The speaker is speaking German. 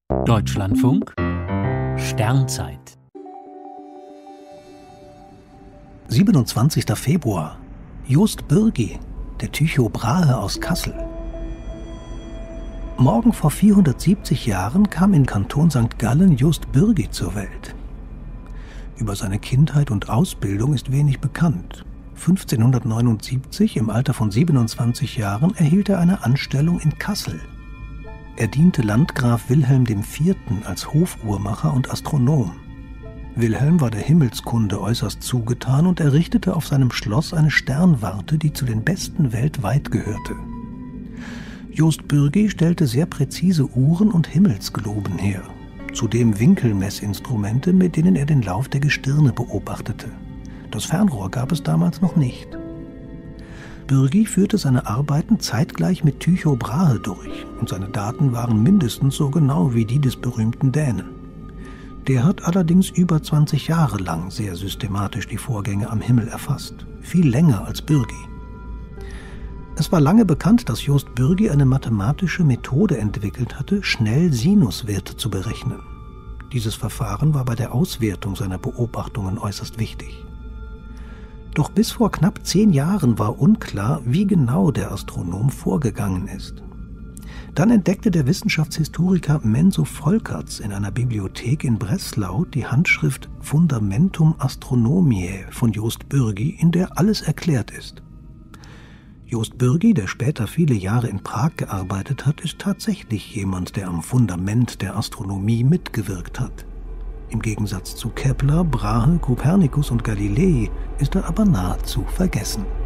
Deutschlandfunk Sternzeit 27. Februar. Just Bürgi, der Tycho Brahe aus Kassel. Morgen vor 470 Jahren kam in Kanton St. Gallen Just Bürgi zur Welt. Über seine Kindheit und Ausbildung ist wenig bekannt. 1579, im Alter von 27 Jahren, erhielt er eine Anstellung in Kassel. Er diente Landgraf Wilhelm IV. Als Hofuhrmacher und Astronom. Wilhelm war der Himmelskunde äußerst zugetan und errichtete auf seinem Schloss eine Sternwarte, die zu den besten weltweit gehörte. Just Bürgi stellte sehr präzise Uhren und Himmelsgloben her, zudem Winkelmessinstrumente, mit denen er den Lauf der Gestirne beobachtete. Das Fernrohr gab es damals noch nicht. Bürgi führte seine Arbeiten zeitgleich mit Tycho Brahe durch und seine Daten waren mindestens so genau wie die des berühmten Dänen. Der hat allerdings über 20 Jahre lang sehr systematisch die Vorgänge am Himmel erfasst, viel länger als Bürgi. Es war lange bekannt, dass Just Bürgi eine mathematische Methode entwickelt hatte, schnell Sinuswerte zu berechnen. Dieses Verfahren war bei der Auswertung seiner Beobachtungen äußerst wichtig. Doch bis vor knapp 10 Jahren war unklar, wie genau der Astronom vorgegangen ist. Dann entdeckte der Wissenschaftshistoriker Menzo Volkerts in einer Bibliothek in Breslau die Handschrift Fundamentum Astronomiae von Just Bürgi, in der alles erklärt ist. Just Bürgi, der später viele Jahre in Prag gearbeitet hat, ist tatsächlich jemand, der am Fundament der Astronomie mitgewirkt hat. Im Gegensatz zu Kepler, Brahe, Kopernikus und Galilei ist er aber nahezu vergessen.